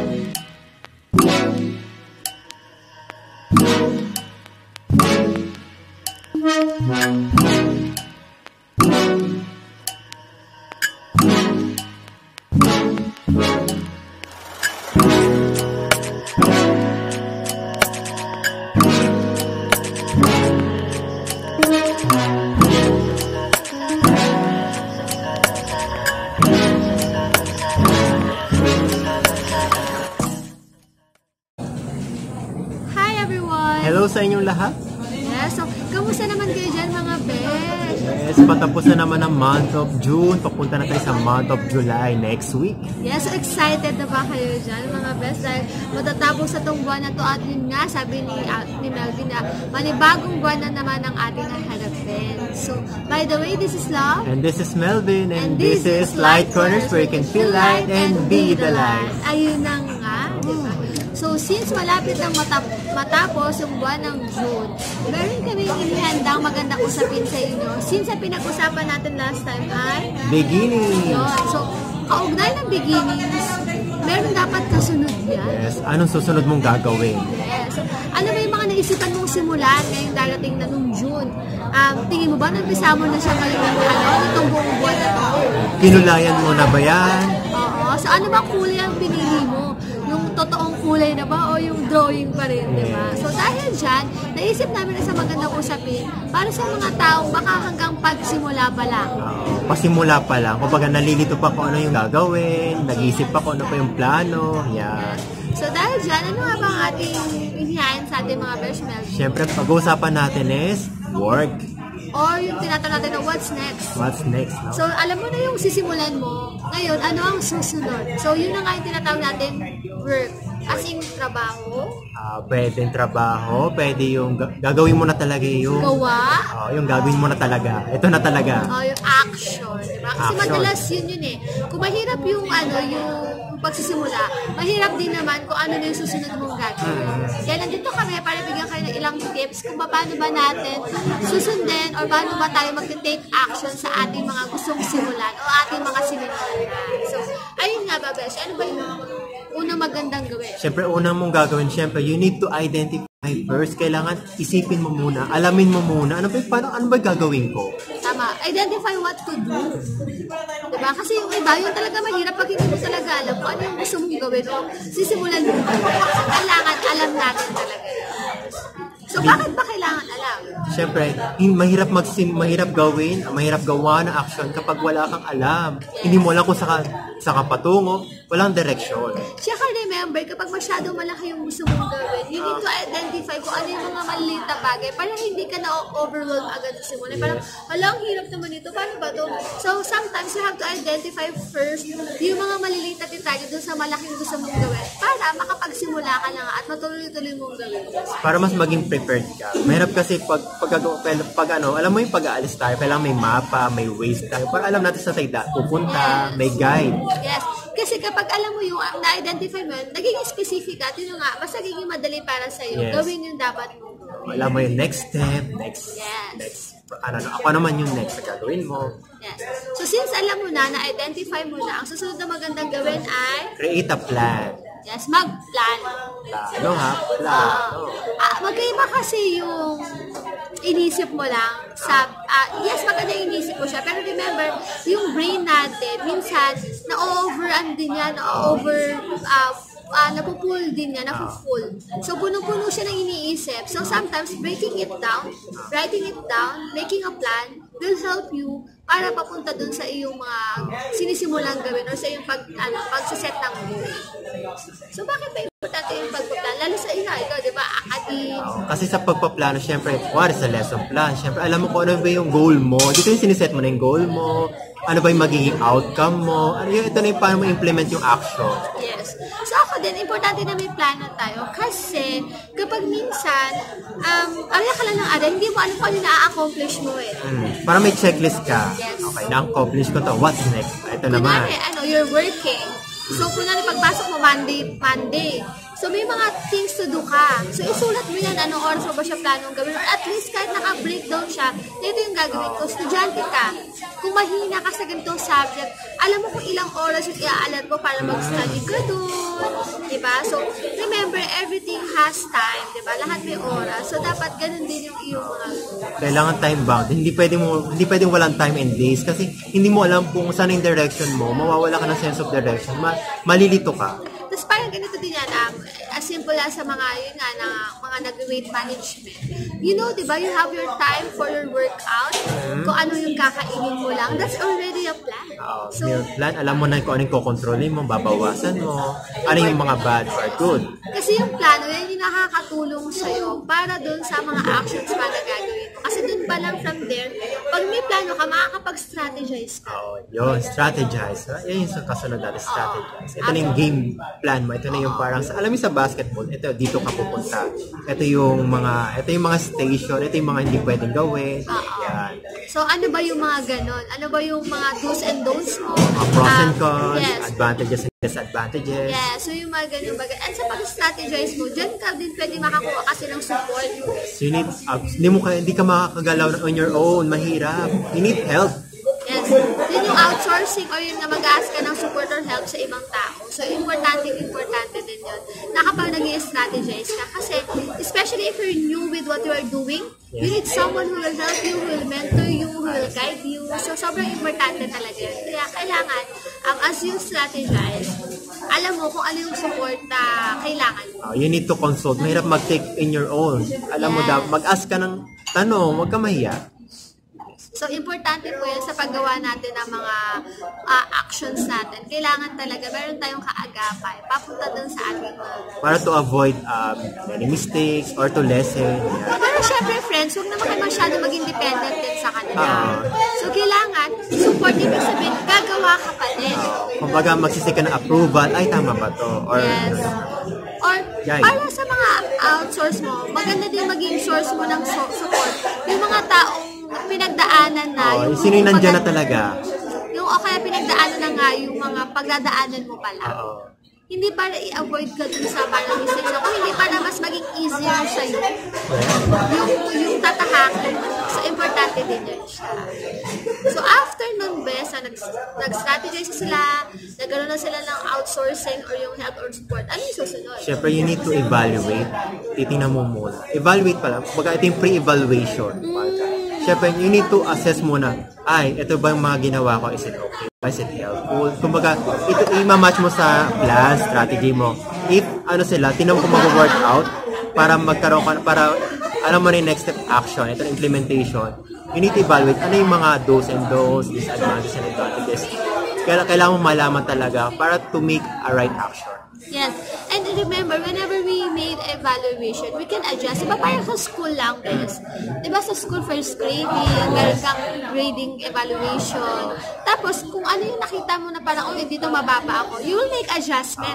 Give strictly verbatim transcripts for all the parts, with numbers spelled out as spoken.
Hello sa inyong lahat. Yes, so kamusta naman kayo dyan mga besh? Yes, patapos na naman ang month of June. Papunta na tayo sa month of July next week. Yes, so excited na ba kayo dyan mga besh? Dahil matatapos sa itong buwan na to at yun nga, sabi ni, uh, ni Melvin na manibagong buwan na naman ang ating harapin. So, by the way, this is Love. And this is Melvin. And, and this, this is Light Corners where you can feel light and be the light. Ayun na nga, di ba? So, since malapit nang matap matapos yung buwan ng June, meron kami inihandang magandang usapin sa inyo. Since ang pinag-usapan natin last time ay beginning. Yun. So, kaugnay ng beginnings, meron dapat kasunod yan. Yes. Anong susunod mong gagawin? Yes. So, ano ba yung mga naisipan mong simulan ngayong darating na nung June? Um, tingin mo ba, nagpisa mo na siya ngayong ano, itong buong buwan na to? Kinulayan mo na ba yan? Oo. So, ano ba kulay ang pinili mo? Yung totoong kulay na ba o yung drawing pa rin, di ba? So dahil dyan, naisip namin na sa magandang usapin para sa mga taong baka hanggang pagsimula pa lang. Uh, pasimula pa lang. Kumbaga nalilito pa kung ano yung gagawin, nag-isip pa kung ano pa yung plano, yan. So dahil dyan, ano nga ba ang ating inihain sa ating mga best Mel? Siyempre, pag-uusapan natin is work. Or yung tinatanong natin na what's next. What's next, no? So, alam mo na yung sisimulan mo. Ngayon, ano ang susunod? So, yun na nga yung tinatawag natin work. As in, trabaho. Uh, pwedeng trabaho. Pwede yung gagawin mo na talaga yung... Gawa. Oh, yung gagawin mo na talaga. Ito na talaga. Oh, yung action. Diba? Kasi action. Madalas yun yun eh. Kung mahirap yung ano, yung pagsisimula, mahirap din naman kung ano na yung susunod mong gagawin. Hmm. Kaya nandito kami para bigyan kayo ng ilang tips kung paano ba natin susundin or paano ba tayo mag-take action sa ating mga gustong simulan o ating mga sinimulan. So, ayun nga ba, Besh? Ano ba yung unang magandang gawin? Siyempre, unang mong gagawin, siyempre, you need to identify first. Kailangan isipin mo muna, alamin mo muna, ano ba, paano, ano ba gagawin ko? Tama. Identify what to do. Diba? Kasi yung iba, yung talaga mahirap pag hindi mo talaga alam kung ano yung gusto mong gawin o sisimulan mo. So, kailangan alam natin talaga. So, bakit ba kailangan alam? Siyempre, mahirap magsim, mahirap gawin, mahirap gawa ng action kapag wala kang alam. Yes. Hindi mo alam kung saka, saka patungo, walang direksyon. Tsaka remember, kapag masyadong malaki yung gusto mong gawin, you need to identify kung ano yung mga maliliit na bagay para hindi ka na-overwhelm agad sa simula. Parang, wala, ang hirap naman ito. Paano ba ito? So, sometimes you have to identify first yung mga maliliit na detalye dun sa malaking gusto mong gawin para makapagsimula ka na nga at matuloy-tuloy mong gawin. Para mas maging prepared ka. Mahirap kasi pag, pag, pag, pag ano, alam mo yung pag-aalis tayo, kailangan may mapa, may ways tayo, para alam natin sa tayo pupunta, yes. May guide. Yes. Kasi kapag alam mo yung na-identify mo, nagiging specific at yun nga, mas nagiging madali para sa'yo. Yes. Gawin yung dapat mo. Alam mo yung next step, next, yes. next, ano, ako naman yung next na gagawin mo. Yes. So since alam mo na, na-identify mo na, ang susunod na magandang gawin ay create a plan. Yes, mag-plan. Plano ha? Plano. Uh, ah, magkaiba kasi yung inisip mo lang sa, uh, yes, maganda yung inisip mo siya, pero remember, yung brain natin, minsan, na-over-run din yan, na-over, uh, uh, napupull din yan, napupull. So, puno-puno siya ng iniisip. So, sometimes, breaking it down, writing it down, making a plan, will help you para papunta dun sa iyong mga sinisimulang gawin o sa iyong pag, ano, pagsiset ng goal. So, bakit ba importante yung pagpaplan? Lalo sa iyo, ito, di ba? Academe. Kasi sa pagpaplano, syempre, what is a lesson plan? Syempre, alam mo kung ano ba yung goal mo. Dito yung siniset mo na yung goal mo. Ano ba yung magiging outcome mo? Ano yung, ito na yung paano mo implement yung action. Yes. So ako din, importante na may plano tayo. Kasi, kapag minsan, um, arya ka lang ng arya, hindi mo alam kung ano na-accomplish mo eh. Hmm. Para may checklist ka. Yes. Okay, na-accomplish ko to. What's next? Ito naman. Kunwari, ano, you're working. So, kunwari, pagpasok mo Monday, Monday. So, may mga things to do ka. So, isulat mo yan, anong oras mo ba siya planong gawin. Or at least, kahit naka-breakdown siya, ito yung gagawin ko. Estudyante ka. Kung mahina ka sa ganitong subject, alam mo kung ilang oras yung i-aalat mo para mag-study ka doon. Diba? So, remember, everything has time. Diba? Lahat may oras. So, dapat ganun din yung iyong mga kailangan time bound. Hindi pwedeng mo hindi pwedeng walang time and days kasi hindi mo alam kung saan yung direction mo. Mawawala ka ng sense of direction. Ma malilito ka. Tapos parang ganito din yan, um, as simple as sa mga, yun nga, na, mga nag-weight management. You know, di ba, you have your time for your workout, mm-hmm. kung ano yung kakainin mo lang, that's already a plan. Uh, so, your plan, alam mo na kung ano yung kukontrolin mo, babawasan mo, ano yung mga bad or good. Kasi yung plano, yan yung nakakatulong sa'yo para dun sa mga actions pa na gagawin mo. Kasi dun pa lang from there, pag may plano ka, makakapag-strategize ka. Oh, yun, strategize. Yan yung kasunod natin, strategize. Ito na yung game plan mo. Ito na yung parang, alam mo sa basketball, ito, dito ka pupunta. Ito yung mga, ito yung mga station, ito yung mga hindi pwedeng gawin. Yan. So, ano ba yung mga ganon? Ano ba yung mga do's and don'ts mo? Uh, pros um, and cons, yes. advantages and disadvantages. Yeah, so yung mga ganyan bagay. And sa pag-strategize mo, dyan ka din pwede makakuha kasi ng support. So you need, uh, hindi, mo ka, hindi ka makakagalaw on your own, mahirap. You need help. Yes. Yun yung outsourcing or yung na mag-ask ka ng support or help sa ibang tao. So, importante, importante din yun. Na kapag nag-i-strategize ka. Kasi, especially if you're new with what you are doing, yes. you need someone who will help you, who will mentor you, who will guide you. So, sobrang importante talaga yun. Kaya, kailangan, um, as you strategize, alam mo kung ano yung support na kailangan mo. Uh, you need to consult. Mahirap mag-take in your own. Alam yes. mo daw, mag-ask ka ng tanong, huwag ka mahiya. So, importante po yan sa paggawa natin ng mga uh, actions natin. Kailangan talaga, meron tayong kaagapay. Papunta dun sa ating mga... Para to avoid um, many mistakes or to lessen. Yeah. Pero syempre, friends, huwag naman kayo masyado maging dependent din sa kanila. Uh, so, kailangan, support ibig sabihin, gagawa ka pa din. Uh, kumbaga, magsisik ka ng approval, ay, tama ba to? Or, yes. Or, Yay. para sa mga outsource mo, maganda din maging source mo ng so- support. Yung mga taong pinagdaanan na. Oh, yung sino yung nandyan na talaga? Yung o kaya pinagdaanan na nga yung mga pagdadaanan mo pala. Oo. Hindi para i-avoid ka dun sa parang mistakes ako, hindi para mas maging easier sa'yo. Yung, yung tatahakin mo. So, importante din yun siya. So, after nun, Bes, nag, nag-strategize sila, nagkaroon na sila ng outsourcing or yung help or support. Ano yung susunod? Siyempre, you need to evaluate. Titingnan mo muna. Evaluate pala. Baga, ito yung pre-evaluation. Mm. Siyempre, you need to assess muna, ay, ito ba yung mga ginawa ko? Is it okay? Is it helpful? Kumbaga, ito i-match mo sa plan, strategy mo. If, ano sila, tinan mo kung mag-workout para magkaroon ka, para, alam mo na yung next step action, ito implementation, you need to evaluate ano yung mga do's and don'ts, disadvantages and advantages. Kaya kailangan mo malaman talaga para to make a right action. Yes. And remember, whenever we made evaluation, we can adjust. Diba parang sa school lang, guys? Diba sa school first grading, meron kang grading evaluation. Tapos, kung ano yung nakita mo na parang, oh, dito mababa ako, you will make adjustment.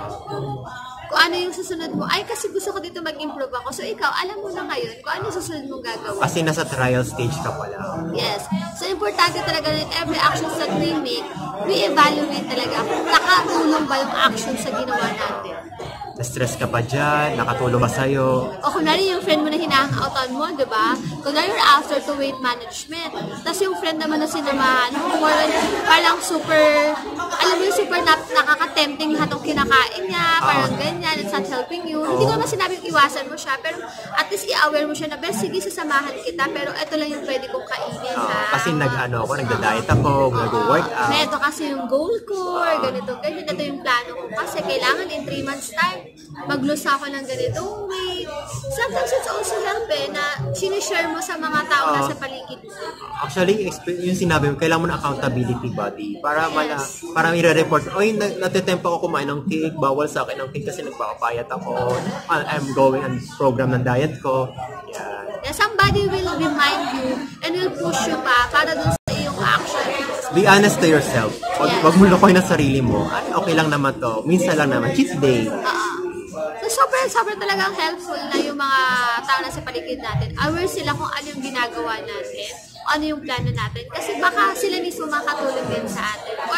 Kung ano yung susunod mo, ay kasi gusto ko dito mag-improve ako. So, ikaw, alam mo na ngayon kung ano yung susunod mong gagawin. Kasi nasa trial stage ka pala. Yes. So, importante talaga na every actions that we make, we evaluate talaga kung nakatulong ba yung action sa ginawa natin. Na-stress ka pa dyan, nakatulong ka sa'yo. O kunwari yung friend mo na hinahangoutan mo, di ba? Kunwari you're after to weight management. Tapos yung friend naman na sinamahan, more parang super, alam mo yung super na, nakaka-tempting lahat ng kinakain niya, parang uh, ganyan, it's not helping you. Uh, Hindi ko naman sinabing iwasan mo siya, pero at least i-aware mo siya na, best, sige, sasamahan kita, pero ito lang yung pwede kong kainin, uh, ha? Kasi nag-ano ako, nagda-diet ako, nag-workout. Uh, ito kasi yung goal ko, or ganito, ganyan, ito yung plano ko. Kasi kailangan in three months time, mag-lose ako ng ganitong weight. Sometimes it's also help eh, na sinishare mo sa mga tao na uh, sa paligid mo. Actually, yung sinabi mo, kailangan mo ng accountability body para yes. mala, para i-report, oy, natitempo ako kumain ng cake, bawal sa akin ng cake kasi nagpapayat ako, I'm going on program ng diet ko. Yan. Yeah, somebody will remind you and will push you pa para dun sa iyong action. Be honest to yourself. Wag, yes. wag mo lukoy na sarili mo. Ay, okay lang naman to. Minsan lang naman. Cheat day. Uh-huh. So, sobrang, sobrang talagang helpful na yung mga tao na sa paligid natin. Aware sila kung ano yung ginagawa natin, ano yung plano natin. Kasi baka sila mismo makatulong din sa atin. Or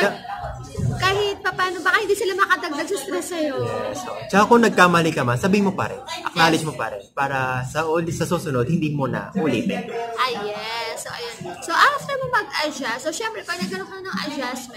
kahit paano, baka hindi sila makadagdag sa stress sa'yo. Yes. So, tsaka kung nagkamali ka man, sabihin mo pa rin. Acknowledge yes. mo pa rin. Para sa sa susunod, hindi mo na ulitin. Ah, yes. So, ayun. So, after mo mag-adjust, so, syempre, pag nagkaroon ka ng adjustment,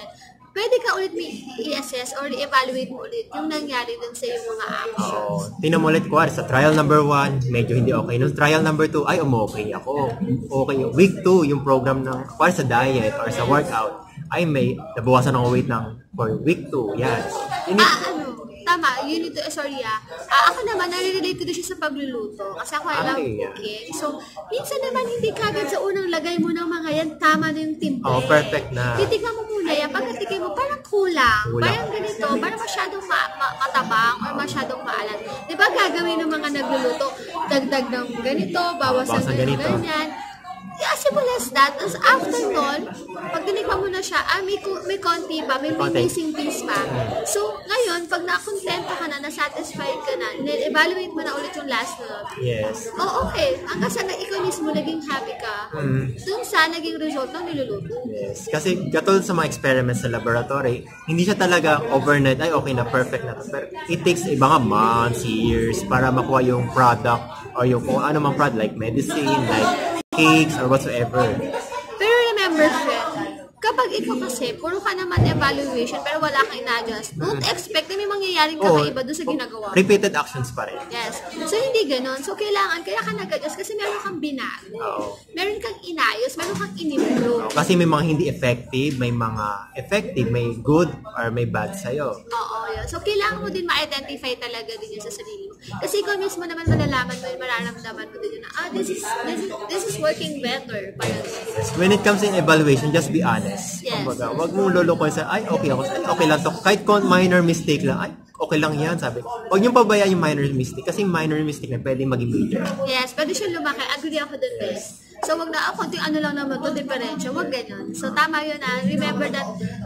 pwede ka ulit may i-assess or i-evaluate mo ulit yung nangyari dun sa yung mga action. Oo. Tingnan mo ulit ko, sa trial number one, medyo hindi okay. Nung trial number two, ay, umokay ako. Okay. Week two, yung program ng, para sa diet or sa workout, ay may nabawasan ng weight ng for week two. Yan. Ini- ah, ano? Tama, yun ito, eh, sorry ah. ah. Ako naman, nare-relate ko din siya sa pagluluto. Kasi ako, I love cooking. So, minsan naman, hindi kagad sa unang lagay mo ng mga yan, tama na yung timple. Oh, perfect na. Titignan mo muna yan. Pagkatikin mo, parang kulang. kulang. Parang ganito, parang masyadong ma- ma- matabang or masyadong maalat. Di ba gagawin ng mga nagluluto? Dagdag ng ganito, bawasan ng ganito. ganyan. Yeah, as simple as that. Tapos after nun, pag dinikman mo na siya, ah, may, may konti pa, may, may missing piece pa. So, ngayon, pag na-contento ka na, na-satisfied ka na, evaluate mo na ulit yung last na. Yes. Oh, okay. Hanggang sa na ikaw mismo naging happy ka, mm. dun sa naging result ng niluluto. Yes. Kasi katulad sa mga experiments sa laboratory, hindi siya talaga overnight, ay okay na, perfect na to. Pero it takes iba nga months, years, para makuha yung product or yung kung ano mang product, like medicine, like cakes or whatsoever. Pero remember, friend, kapag ikaw kasi, puro ka naman evaluation pero wala kang ina-adjust, don't expect na may mangyayaring kakaiba doon sa ginagawa. Repeated actions pa rin. Yes. So, hindi ganun. So, kailangan, kaya ka nag-adjust kasi meron kang binago. Oo. Meron kang inayos, meron kang in-improve. Oo, kasi may mga hindi effective, may mga effective, may good or may bad sa'yo. Oo, yun. So, kailangan mo din ma-identify talaga din yun sa sarili mo. Kasi ikaw mismo naman malalaman mo yun, mararamdaman mo din yun na, ah, this is, this is, this is working better. Parang, when it comes in evaluation, just be honest. Yes. Kumbaga, wag mong lulukoy sa, ay, okay ako. Ay, okay lang to. Kahit kung minor mistake lang, ay, okay lang yan, sabi. Huwag niyong pabayaan yung minor mistake kasi minor mistake na pwedeng maging major. Yes, pwede siya lumaki. Agree ako dun, guys. So, wag na, ako, ano lang naman to, differential. Wag ganyan. So, tama yun na. Remember that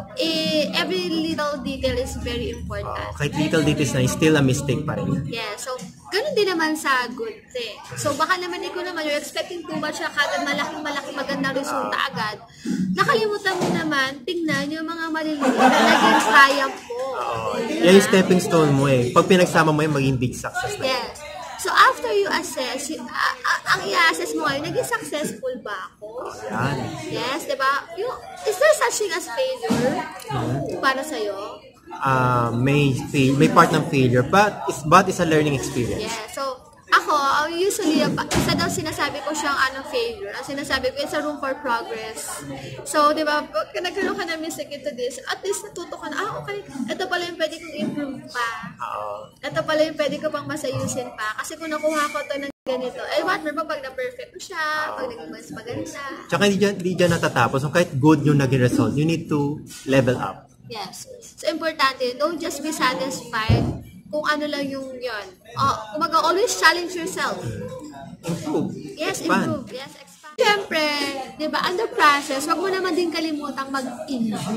eh, every little detail is very important. Uh, kahit little details na, still a mistake pa rin. Yeah, so, ganun din naman sa good thing. So, baka naman ikaw naman, you're expecting too much, kagad malaking malaking magandang resulta agad. Nakalimutan mo naman, tingnan yung mga maliliit na naging triumph mo. Uh, yan yung stepping stone mo eh. Pag pinagsama mo yung maging big success na. Yes. So, after you assess, you, uh, uh, ang i-assess mo ngayon, naging successful ba ako? Yan. Yes, diba? Yung, is there such thing as failure mm-hmm. para sa'yo? Uh, may fail, may part ng failure, but it's, but it's a learning experience. Yeah, so, ako, usually, isa daw sinasabi ko siyang ano, failure. Ang sinasabi ko, it's a room for progress. So, di ba, pag nagkaroon ka na mistake into this, at least natuto ka na, ah, okay, ito pala yung pwede kong improve pa. Uh, ito pala yung pwede ko pang masayusin pa. Kasi kung nakuha ko to ng ganito, eh, what more pag na-perfect ko siya, pag naging mas maganda. Tsaka hindi dyan, hindi dyan natatapos. So, kahit good yung naging result, you need to level up. Yes. So, importante, don't just be satisfied kung ano lang yung yun. Oh, kumaga, always challenge yourself. Improve. Yes, Expand. improve. Yes, expand. Siyempre, di ba, under process, wag mo naman din kalimutang mag-enjoy.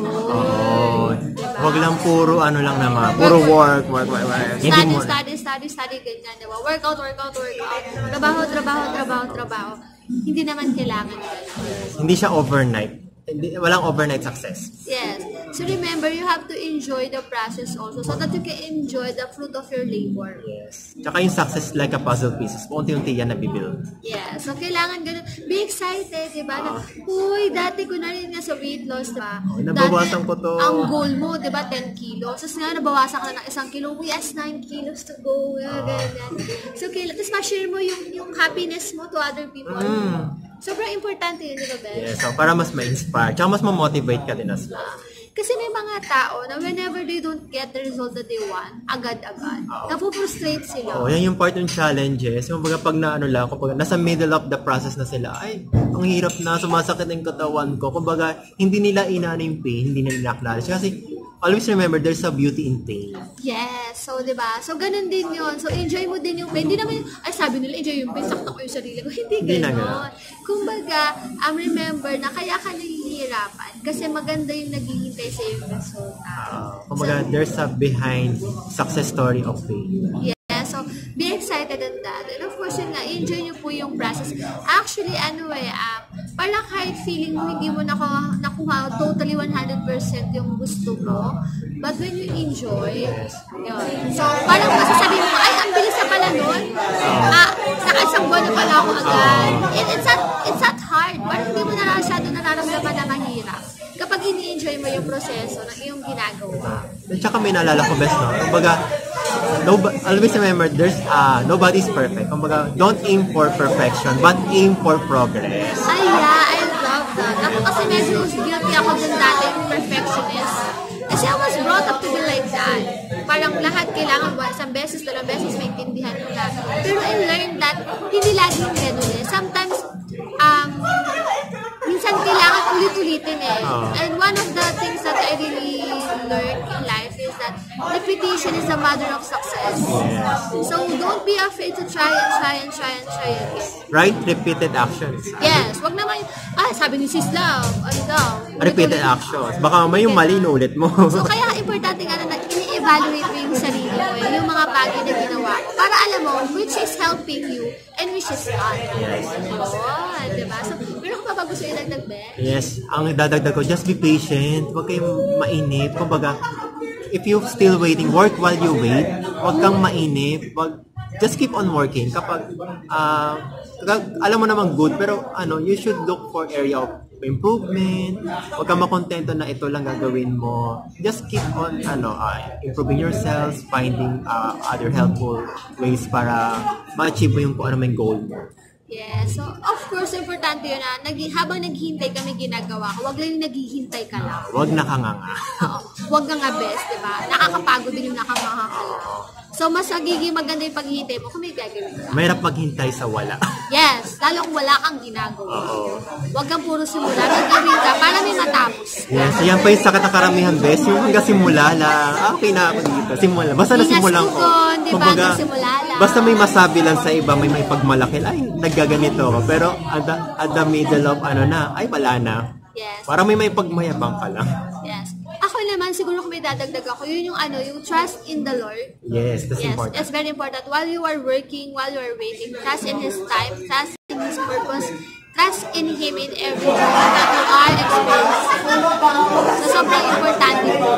Oo. Diba? Wag lang puro ano lang naman. Puro work, work, work, work. Study, Hindi mo. study, study, study, ganyan, di ba? Workout, workout, workout. Trabaho, trabaho, trabaho, trabaho. Hindi naman kailangan ganyan. Hindi siya overnight. Hindi, walang overnight success. Yes. So remember, you have to enjoy the process also so that you can enjoy the fruit of your labor. Yes. Tsaka yung success like a puzzle pieces. Unti-unti yan nabibuild. Yeah. So kailangan ganun. Be excited, di ba? Na, huy, dati ko na rin nga sa weight loss, di ba? Oh, nabawasan ko to. Ang goal mo, di ba, ten kilos. Tapos nga, nabawasan ka na ng isang kilo. We has nine kilos to go. Uh, ganyan. So, kailangan. Tapos ma-share mo yung, yung happiness mo to other people. Mm. Sobrang importante yun, di ba, Ben? Yes, so para mas ma-inspire. Tsaka mas ma-motivate ka din as well. Uh, kasi may mga tao na whenever they don't get the result that they want, agad-agad. Oh. Napuprostrate sila. Oh, yan yung part ng challenges. Yung baga pag na ano lang, kapag nasa middle of the process na sila, ay, ang hirap na, sumasakit yung katawan ko. Kumbaga, hindi nila inaano yung pain, hindi nila acknowledge. Kasi, always remember, there's a beauty in pain. Yes. So, di ba? So, ganun din yun. So, enjoy mo din yung pain. Hindi naman, ay, sabi nila, enjoy yung pain, sakta ko yung sarili ko. Hindi ganun. Kumbaga, um, remember na kaya ka nahihirapan kasi maganda yung naghihintay sa yung result. Uh, kumbaga, so, there's a behind success story of pain. Yeah, so be excited at that. And of course, yun nga, enjoy nyo po yung process. Actually, ano eh, um, para kahit feeling mo hindi mo nakuha, nakuha totally one hundred percent yung gusto mo, but when you enjoy, yun. So, parang masasabi mo, ay, ang bilis na pala nun. Ah, nakaisang buwan na pala ako agad. It, it's, not, it's not hard. Parang hindi mo na masyado nararamdaman na mahirap. Kapag ini-enjoy mo yung proseso ng iyong ginagawa. At saka may naalala ko best, no? Kumbaga, no, always remember, there's uh, nobody's perfect. Kumbaga, don't aim for perfection, but aim for progress. Ay, yeah, I love that. Ako kasi medyo guilty ako dun dati, yung perfectionist. Kasi I was brought up to be like that. Parang lahat kailangan ba, isang beses, dalawang beses, maintindihan mo na. Pero I learned that hindi laging ganun eh. Sometimes, um, minsan kailangan ulit-ulitin eh. Oh. And one of the things that I really learned in life is that repetition is the mother of success. Yes. So don't be afraid to try and try and try and try again. Right? Repeated actions. Yes. Wag naman, ah, sabi ni Sis Love, ano daw? Repeated actions. Baka may yung mali na ulit mo. So kaya importante nga na ini-evaluate mo yung sarili mo, eh, yung mga bagay na ginawa ko. Para alam mo, which is helping you and which is not. Yes. Oh, diba? So, meron ko pa ba gusto ilagdag, be? Yes. Ang dadagdag ko, just be patient. Huwag kayong mainip. Kumbaga, if you still waiting, work while you wait. Huwag kang mainip. Wag, just keep on working. Kapag, uh, alam mo namang good, pero ano, you should look for area of improvement. Huwag kang makontento na ito lang gagawin mo. Just keep on ano, uh, improving yourself, finding uh, other helpful ways para ma-achieve mo yung kung ano may goal mo. Yes. So, of course, importante yun na nag habang naghihintay kami ginagawa ko, wag lang yung naghihintay ka lang. Huwag nakanganga. Oo. Huwag nga nga best, diba? Nakakapagod din yung nakanganga ka lang. So, mas nagiging maganda yung paghihintay mo kung may gagawin ka. Mahirap maghintay sa wala. Yes. Lalong wala kang ginagawa. Huwag kang puro simula. Gagawin ka para may matapos. Yes. Yan pa yung sakit na karamihan, best. Yung hanggang simula lang. Ah, okay na ako dito. Simula. Basta nasimulan ko. Di ba? Hanggang simula lang. Basta may masabi lang sa iba, may may pagmalaki. Ay, naggaganito ako. Pero at the, at the middle of ano na, ay wala na. Yes. Para may may pagmayabang ka lang. Yes. Ako naman, siguro kung may dadagdag ako, yun yung ano, yung trust in the Lord. Yes, that's yes, important. It's very important. While you are working, while you are waiting, trust in His time, trust in His purpose, trust in Him in everything that you are experiencing. So, sobrang importante po.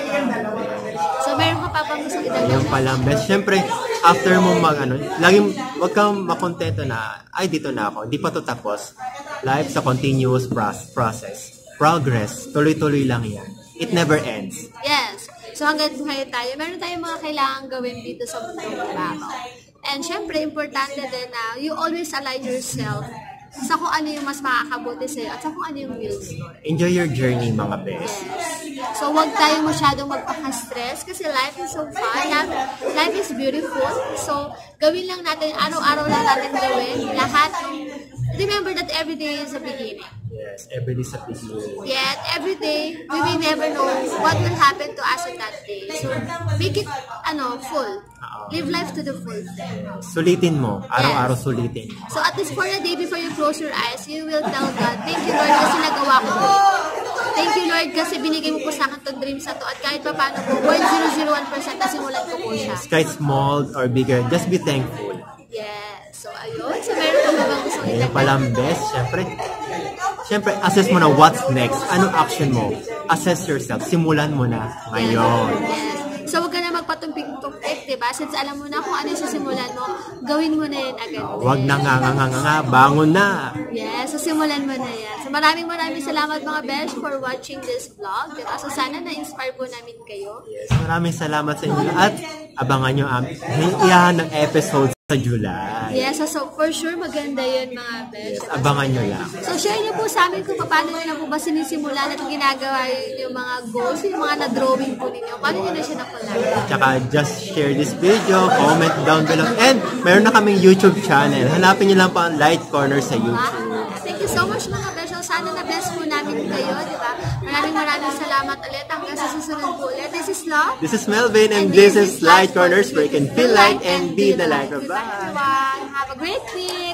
So, meron ka pa bang gusto idagdag? Yung pala, best. Siyempre, after mo mag, ano, laging, wag kang makontento na, ay, dito na ako. Di pa to tapos. Life's a continuous process. Progress. Tuloy-tuloy lang yan. It never ends. Yes. So hanggang buhay tayo, meron tayong mga kailangan gawin dito sa mundong babaw. And syempre, importante din na you always align yourself sa kung ano yung mas makakabuti sa'yo at sa kung ano yung wills mo. Enjoy your journey, mga best. Yes. So huwag tayong masyadong magpaka-stress kasi life is so fun. Life is beautiful. So gawin lang natin, araw-araw lang natin gawin. Lahat. Remember that every day is a beginning. Yes, every day is a beginning. Yet, every day, we may never know what will happen to us on that day. So, make it, ano, full. Live life to the full. Sulitin mo. Araw-araw sulitin. So, at least for a day before you close your eyes, you will tell God, thank you, Lord, kasi nagawa ko to. Thank you, Lord, kasi binigay mo po sa akin itong dreams na to. At kahit pa paano po, zero point zero zero one percent na simulan ko po siya. Kahit small or bigger, just be thankful. Yes. So, ayun. So, meron ka ba bang gusto Ayun palang best. Siyempre, siyempre, assess mo na what's next. Anong action mo? Assess yourself. Simulan mo na ngayon. Yes. So, huwag ka na magpatumpik-tumpik, diba? Since alam mo na kung ano yung sisimulan mo, gawin mo na yan agad. Uh, wag na nga nga nga nga, bangon na. Yes, so simulan mo na yan. So, maraming maraming salamat mga besh for watching this vlog. Diba? So, sana na-inspire po namin kayo. Yes, maraming salamat sa inyo. At abangan nyo ang iyahan ng episode sa July. Yes, so, so for sure maganda yun mga besh. Yes, abangan nyo lang. So, share nyo po sa amin kung paano nyo na po ba sinisimulan at ginagawa yung mga goals, yung mga na-drawing po ninyo. Paano nyo na siya nakulang? Tsaka just share this video, comment down below. And meron na kaming YouTube channel. Hanapin nyo lang po ang Light Corner sa YouTube. Ah, thank you so much mga besh. So, sana na-bless po namin kayo, di ba? Maraming maraming salamat ulit. Hanggang sa susunod po ulit. This is Love. This is Melvin and, and this, this is Light Corners where you can feel light and be the light. Bye-bye. Everyone, have a great week.